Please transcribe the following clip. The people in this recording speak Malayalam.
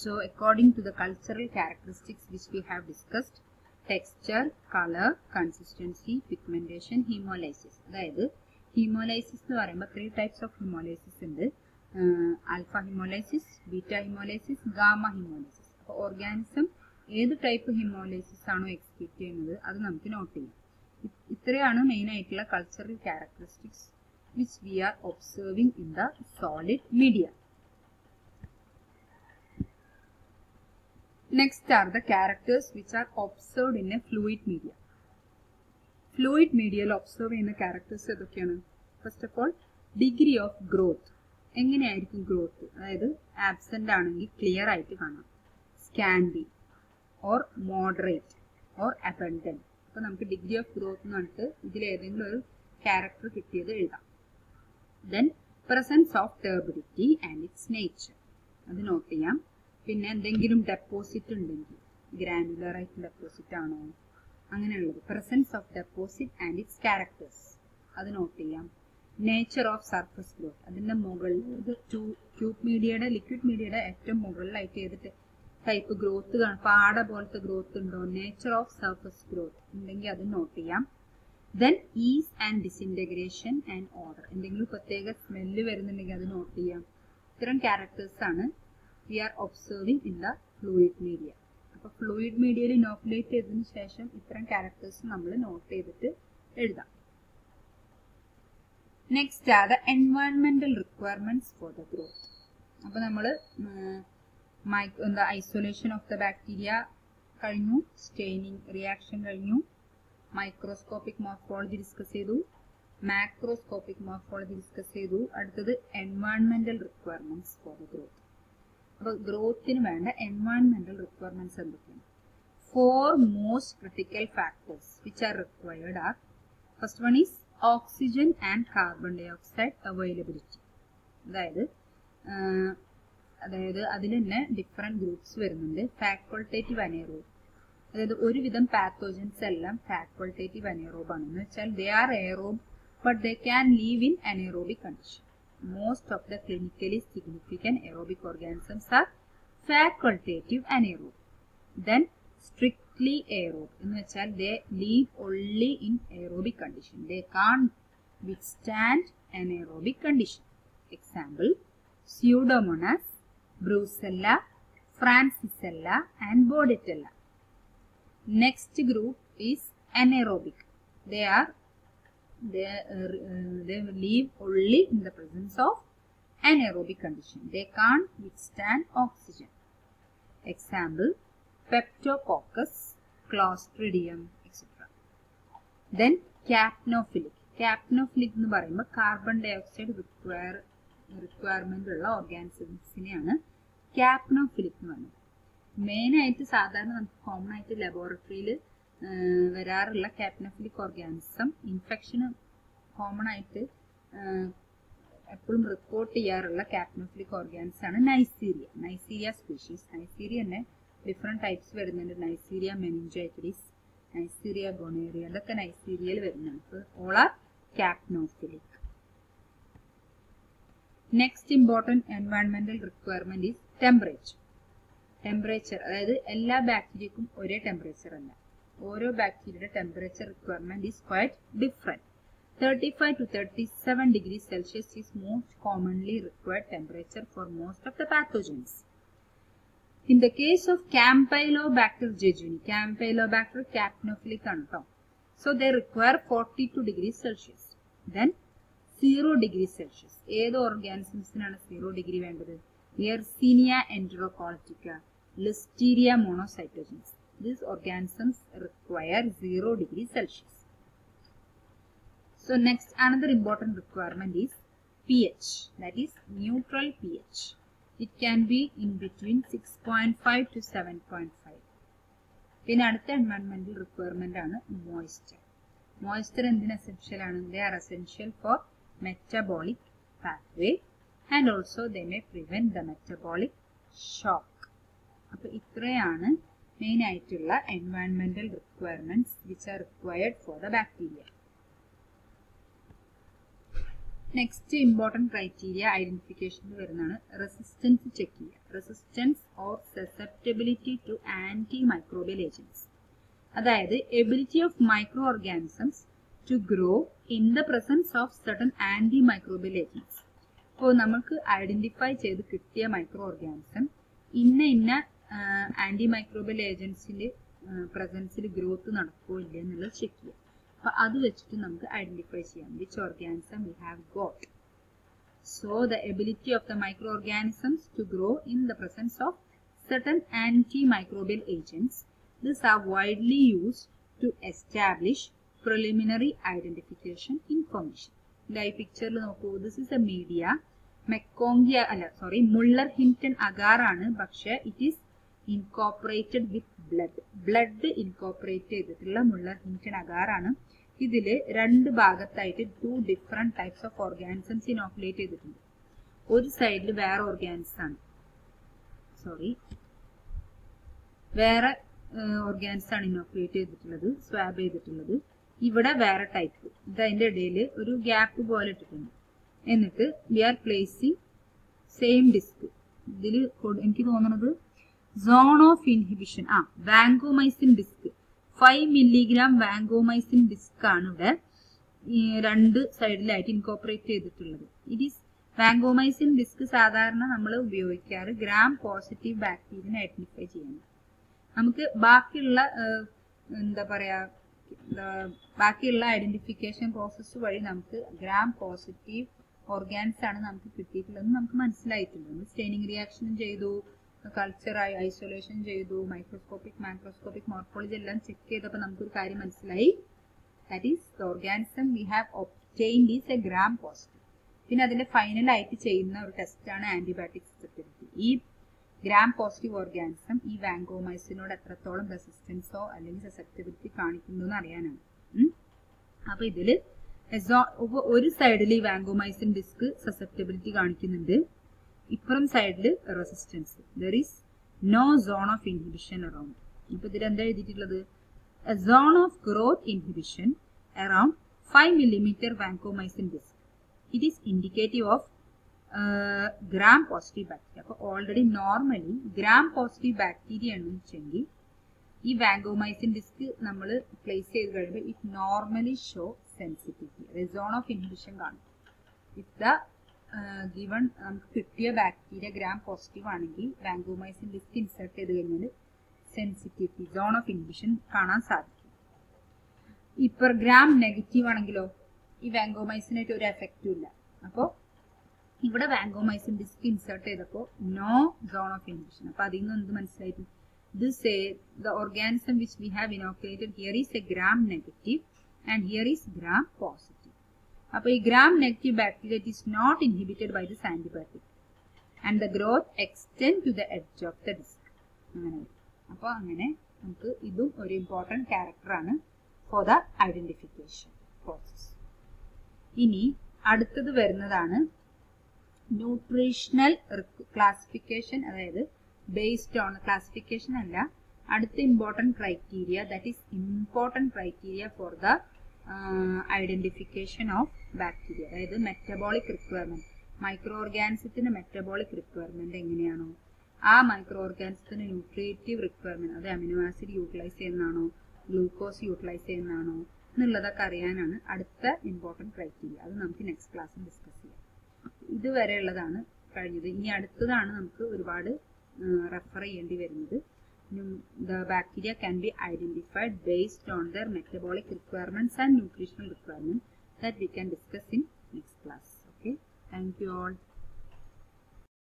So according to the cultural characteristics which we have discussed, texture, color, consistency, pigmentation, hemolysis. അതായത് hemolysis എന്ന് പറയുമ്പോൾ 3 types of hemolysis ഉണ്ട്. Alpha hemolysis, beta hemolysis, gamma hemolysis. അപ്പോൾ ഓർഗാനിസം ഏത് ടൈപ്പ് hemolysis ആണോ എക്സിക്യൂട്ട് ചെയ്യുന്നത് അത് നമുക്ക് നോട്ട് ചെയ്യാം. ഇത്രയാണ് മെയിൻ ആയിട്ടുള്ള cultural characteristics which we are observing in the solid media. Next are the characters which are observed in a fluid media. Fluid media observe ചെയ്യുന്ന characters ഏതൊക്കെയാണ്? First of all, degree of growth. എങ്ങനെയായിരിക്കും ഗ്രോത്ത്? അതായത് ആബ്സെന്റ് ആണെങ്കിൽ ക്ലിയർ ആയിട്ട് കാണാം. Scanty or moderate or abundant. അപ്പോൾ നമുക്ക് ഡിഗ്രി ഓഫ് ഗ്രോത്ത് എന്ന് പറഞ്ഞിട്ട് ഇതിൽ ഏതെങ്കിലും ഒരു ക്യാരക്ടർ കിട്ടിയത് എഴുതാം. Then presence of turbidity and its nature. അത് നോട്ട് ചെയ്യാം. പിന്നെ എന്തെങ്കിലും ഡെപ്പോസിറ്റ് ഉണ്ടെങ്കിൽ ഗ്രാനുലർ ആയിട്ട് ഡെപ്പോസിറ്റ് ആണോ അങ്ങനെയുള്ളത്. Presence of deposit and its characters അത് നോട്ട് ചെയ്യാം. നേച്ചർ ഓഫ് സർഫസ് ഗ്രോത്ത് അതിൻ്റെ മുകളിൽ ഇത് ട്യൂബ് മീഡിയയുടെ ലിക്വിഡ് മീഡിയയുടെ ഏറ്റവും മുകളിലായിട്ട് ഏത് ടൈപ്പ് ഗ്രോത്ത് കാണും, പാട പോലത്തെ ഗ്രോത്ത് ഉണ്ടോ, നേച്ചർ ഓഫ് സർഫസ് ഗ്രോത്ത് ഉണ്ടെങ്കിൽ അത് നോട്ട് ചെയ്യാം. Then ease and disintegration and order. എന്തെങ്കിലും പ്രത്യേക സ്മെല്ല് വരുന്നുണ്ടെങ്കിൽ അത് നോട്ട് ചെയ്യാം. ഇത്തരം ക്യാരക്ടേഴ്സ് ആണ് we are observing in the fluid media. അപ്പോൾ ഫ്ലൂയിഡ് മീഡിയയിൽ ഇനോക്കുലേറ്റ് ചെയ്തതിന് ശേഷം ഇത്തരം ക്യാരക്ടേഴ്സ് നമ്മൾ നോട്ട് ചെയ്തിട്ട് എഴുതാം. Next are the environmental requirements for the growth. അപ്പോൾ നമ്മൾ ഐസൊലേഷൻ ഓഫ് ദ ബാക്ടീരിയ കഴിഞ്ഞു, സ്റ്റെയിനിങ് റിയാക്ഷൻ കഴിഞ്ഞു, മൈക്രോസ്കോപ്പിക് മോർഫോളജി ഡിസ്കസ് ചെയ്തു, മാക്രോസ്കോപ്പിക് മോർഫോളജി ഡിസ്കസ് ചെയ്തു. അടുത്തത് എൻവയോൺമെന്റൽ റിക്വയർമെന്റ്സ് ഫോർ ദ ഗ്രോത്ത്. അപ്പോൾ ഗ്രോത്തിന് വേണ്ട എൻവയോൺമെന്റൽ റിക്വയർമെന്റ്സ് എന്തൊക്കെയാണ്? 4 most critical factors which are required are first one is oxygen and carbon dioxide availability. അതായത് അതിൽ തന്നെ ഡിഫറെന്റ് ഗ്രൂപ്പ്സ് വരുന്നുണ്ട്. ഫാക്കൾട്ടേറ്റീവ് അനേറോബ്, അതായത് ഒരുവിധം പാത്തോജൻസ് എല്ലാം ഫാക്കൾട്ടേറ്റീവ് അനേറോബ് ആണ്. എന്ന് വെച്ചാൽ they are aerobe but they can leave in anaerobic condition. Most of the clinically significant aerobic organisms are facultative anaerobe. Then strictly aerobe എന്ന് വെച്ചാൽ they live only in aerobic condition. They can't withstand anaerobic condition. Example, Pseudomonas, Brucella, Francisella and Bordetella. Next group is anaerobic. They live only in the presence of anaerobic condition. They can't withstand oxygen. Example, Peptococcus, Clostridium, etc. Then capnophilic. Capnophilic എന്ന് പറയുമ്പോൾ കാർബൺ ഡൈ ഓക്സൈഡ് റിക്വയർമെന്റ് ഉള്ള ഓർഗാനിസംസിനെയാണ് capnophilic എന്ന് പറയുന്നത്. മെയിൻ ആയിട്ട് സാധാരണ നമുക്ക് കോമൺ ആയിട്ട് ലബോറട്ടറിയിൽ വരാറുള്ള capnophilic ഓർഗാനിസം ഇൻഫെക്ഷന് കോമൺ ആയിട്ട് എപ്പോഴും റിപ്പോർട്ട് ചെയ്യാറുള്ള capnophilic ഓർഗാനിസം ആണ് നൈസീരിയ സ്പീഷീസ്. നൈസീരിയ തന്നെ ഡിഫറെന്റ് ടൈപ്സ് വരുന്നുണ്ട്. നൈസീരിയ മെനിഞ്ചൈറ്റിസ്, നൈസീരിയ ഗൊണേറിയ, അതൊക്കെ നൈസീരിയയിൽ വരുന്നുണ്ട്. All are capnophilic. Next important എൻവയോൺമെന്റൽ റിക്വയർമെന്റ് ഈസ് ടെമ്പറേച്ചർ. അതായത് എല്ലാ ബാക്ടീരിയക്കും ഒരേ ടെമ്പറേച്ചർ അല്ല. ഓരോ ബാക്ടീരിയയുടെ temperature requirement is quite different. 35 to 37 degrees Celsius is most commonly required temperature for most of the pathogens. In the case of Campylobacter jejuni, Campylobacter capnophilic ആണ് ട്ടോ. So they require 42 degrees Celsius. Then 0 degrees Celsius. ഏത് ഓർഗാനിസംസിനാണ് 0 ഡിഗ്രി വേണ്ടത്? Yersinia enterocoltica, Listeria monocytogenes. These organisms require 0 degrees Celsius. So next, another important requirement is pH, that is neutral pH. It can be in between 6.5 to 7.5. പിന്നെ അടുത്ത environmental requirement ആണ് moisture. Moisture എന്തിന് essential ആണ്? They are essential for metabolic pathway and also they may prevent the metabolic shock. അപ്പോൾ ഇത്രയാണ് മെയിൻ ആയിട്ടുള്ള environmental requirements which are required for the bacteria. Next important criteria ഐഡന്റിഫിക്കേഷനിൽ വരുന്നതാണ് റെസിസ്റ്റൻസ് ചെക്ക് ചെയ്യുക. Resistance or susceptibility to antimicrobial agents, അതായത് ability of microorganisms to grow in the presence of certain antimicrobial agents. ഇപ്പോൾ നമുക്ക് ഐഡന്റിഫൈ ചെയ്ത് കിട്ടിയ മൈക്രോ ഓർഗാനിസം ഇന്ന ആന്റി മൈക്രോബിയൽ ഏജൻസിന്റെ പ്രസൻസിൽ ഗ്രോത്ത് നടക്കുമോ ഇല്ല എന്നുള്ളത് ചെക്ക് ചെയ്യാം. അപ്പൊ അത് വെച്ചിട്ട് നമുക്ക് ഐഡന്റിഫൈ ചെയ്യാം which organism we have got. So the ability of the microorganisms to grow in the presence of certain antimicrobial agents. These are widely used to establish preliminary identification information. Like picture നോക്കൂ, this is a media. മെക്കോംഗിയ മുള്ളർ-ഹിൻറ്റൺ അഗാർ ആണ്, പക്ഷെ it is incorporated with blood incorporate ചെയ്തിട്ടുള്ള മുള്ളർ-ഹിൻറ്റൺ അഗാർ ആണ്. ഇതില് രണ്ട് ഭാഗത്തായിട്ട് 2 different types of organisms inoculate ചെയ്തിട്ടുണ്ട്. ഒരു സൈഡിൽ വേറെ ഓർഗാനിസം ആണ്, വേറെ ഓർഗാനിസം ആണ് ഇനോക്കുലേറ്റ് ചെയ്തിട്ടുള്ളത്, സ്വാബ് ചെയ്തിട്ടുള്ളത്. ഇവിടെ വേറെ ടൈപ്പ്. ഇത് അതിന്റെ ഇടയിൽ ഒരു ഗ്യാപ്പ് പോലെ ഇട്ടിട്ടുണ്ട്. എന്നിട്ട് we are placing same disc. ഇതിൽ എനിക്ക് തോന്നുന്നത് zone of inhibition vancomycin disc 5 milligram vancomycin disc ആണ് ഇവിടെ രണ്ട് സൈഡിലായിട്ട് ഇൻകോപ്പറേറ്റ് ചെയ്തിട്ടുള്ളത്. ഇറ്റ് ഈസ് വാങ്കോമൈസിൻ ഡിസ്ക് സാധാരണ നമ്മൾ ഉപയോഗിക്കാറ് ഗ്രാം പോസിറ്റീവ് ബാക്ടീരിയനെ ഐഡന്റിഫൈ ചെയ്യാൻ. നമുക്ക് ബാക്കിയുള്ള ഐഡന്റിഫിക്കേഷൻ പ്രോസസ്സ് വഴി നമുക്ക് ഗ്രാം പോസിറ്റീവ് ഓർഗാൻസ് ആണ് നമുക്ക് കിട്ടിയിട്ടുള്ളതെന്ന് നമുക്ക് മനസ്സിലായിട്ടുണ്ട്. നമ്മൾ സ്റ്റെയിനിങ് റിയാക്ഷനും ചെയ്തു, കൾച്ചർ ഐസൊലേഷൻ ചെയ്തു, മൈക്രോസ്കോപ്പിക് മാക്രോസ്കോപ്പിക് മോർഫോളജി എല്ലാം ചെക്ക് ചെയ്തപ്പോൾ നമുക്കൊരു കാര്യം മനസ്സിലായി. That is the organism we have obtained is a gram positive. പിന്നെ അതിന്റെ ഫൈനലായിട്ട് ചെയ്യുന്ന ഒരു ടെസ്റ്റാണ് ആന്റിബയോട്ടിക് സസെപ്റ്റിബിലിറ്റി. ഈ ഗ്രാം പോസിറ്റീവ് ഓർഗാനിസം ഈ വാങ്കോമൈസിനോട് എത്രത്തോളം റെസിസ്റ്റൻസോ അല്ലെങ്കിൽ സസെപ്റ്റിബിലിറ്റി കാണിക്കുന്നു എന്ന് അറിയാനാണ്. അപ്പൊ ഇതില് ഒരു സൈഡിൽ ഈ വാങ്കോമൈസിൻ ഡിസ്ക് സസെപ്റ്റിബിലിറ്റി കാണിക്കുന്നുണ്ട്, ഇപ്പുറം സൈഡിൽ resistance. There is no zone of inhibition around. ഇപ്പൊ ഇതിൽ എന്താ എഴുതിയിട്ടുള്ളത്? A zone of growth inhibition around 5 millimeter vancomycin disc. It is indicative of gram positive bacteria. അപ്പോൾ already normally gram positive bacteria എന്ന് വെച്ചെങ്കിൽ ഈ വാങ്കോമൈസിൻ ഡിസ്ക് നമ്മൾ പ്ലേസ് ചെയ്ത് കഴിയുമ്പോൾ it normally show sensitivity, zone of inhibition കാണും. ഇഫ് ദ ഗിവൺ നമുക്ക് കിട്ടിയ ബാക്ടീരിയ ഗ്രാം പോസിറ്റീവ് ആണെങ്കിൽ വാങ്കോമൈസിൻ ഡിസ്ക് ഇൻസേർട്ട് ചെയ്ത് കഴിഞ്ഞാൽ സെൻസിറ്റിവിറ്റി, സോൺ ഓഫ് ഇൻഹിബിഷൻ കാണാൻ സാധിക്കും. ഇപ്പൊ ഗ്രാം നെഗറ്റീവ് ആണെങ്കിലോ ഈ വാങ്കോമൈസിനായിട്ട് ഒരു എഫക്റ്റും ഇല്ല. അപ്പോൾ ഇവിടെ വാങ്കോമൈസിൻ ഡിസ്ക് ഇൻസേർട്ട് ചെയ്തപ്പോൾ നോ സോൺ ഓഫ് ഇൻഹിബിഷൻ. അപ്പൊ അതിൽ നിന്ന് എന്ത് മനസ്സിലായിട്ട് the organism which we have inoculated here is a gram negative and here is gram positive. അപ്പോൾ ഈ gram negative bacteria is not inhibited by this antibiotic and the growth extend to the edge of the disc. അങ്ങനെ അപ്പോൾ അങ്ങനെ നമുക്ക് ഇതും ഒരു ഇമ്പോർട്ടൻറ്റ് ക്യാരക്ടർ ആണ് ഫോർ ദ ഐഡന്റിഫിക്കേഷൻ പ്രോസസ്. ഇനി അടുത്തത് വരുന്നതാണ് ന്യൂട്രീഷണൽ ക്ലാസിഫിക്കേഷൻ, അതായത് ബേസ്ഡ് ഓൺ ക്ലാസിഫിക്കേഷൻ അല്ല, അടുത്ത important criteria, that is important criteria for the identification of bacteria. അതായത് മെറ്റബോളിക് റിക്വയർമെന്റ്, മൈക്രോ ഓർഗാനിസത്തിന് മെറ്റബോളിക് റിക്വയർമെന്റ് എങ്ങനെയാണോ ആ മൈക്രോ ഓർഗാനിസത്തിന് ന്യൂട്രിയേറ്റീവ് റിക്വയർമെന്റ്, അത് അമിനോ ആസിഡ് യൂട്ടിലൈസ് ചെയ്യുന്നതാണോ ഗ്ലൂക്കോസ് യൂട്ടിലൈസ് ചെയ്യുന്നതാണോ എന്നുള്ളതൊക്കെ അറിയാനാണ് അടുത്ത ഇമ്പോർട്ടൻറ്റ് ക്രൈറ്റീരിയ. അത് നമുക്ക് നെക്സ്റ്റ് ക്ലാസ്സിൽ ഡിസ്കസ് ചെയ്യാം. ഇതുവരെയുള്ളതാണ് കഴിഞ്ഞത്. ഇനി അടുത്തതാണ് നമുക്ക് ഒരുപാട് റെഫർ ചെയ്യേണ്ടി വരുന്നത്. The bacteria can be identified based on their metabolic requirements and nutritional requirements that we can discuss in next class. Okay, thank you all.